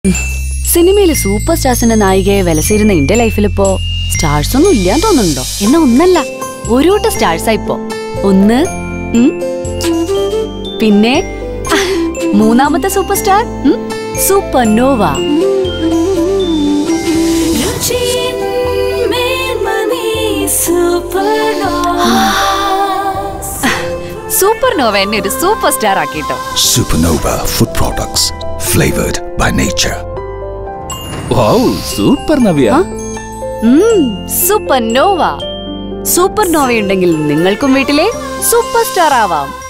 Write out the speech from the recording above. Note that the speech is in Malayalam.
സിനിമയിലെ സൂപ്പർ സ്റ്റാർസിന്റെ നായികയെ വിലസിരുന്ന എന്റെ ലൈഫിലിപ്പോ സ്റ്റാർസ് ഒന്നും ഇല്ലാന്ന് തോന്നുന്നുണ്ടോ? എന്നാ ഒന്നല്ല, ഒരു കൂട്ടം സ്റ്റാർസാ ഇപ്പോ. ഒന്ന് പിന്നെ മൂന്നാമത്തെ സൂപ്പർ സ്റ്റാർ സൂപ്പർനോവ. സൂപ്പർനോവ എന്നെ ഒരു സൂപ്പർ സ്റ്റാർ ആക്കിട്ടോ. Supernova food products flavored by nature. Wow, Supernova. Supernova. Supernova ഉണ്ടെങ്കിൽ നിങ്ങൾക്കും വീട്ടിലെ സൂപ്പർ സ്റ്റാർ ആവാം.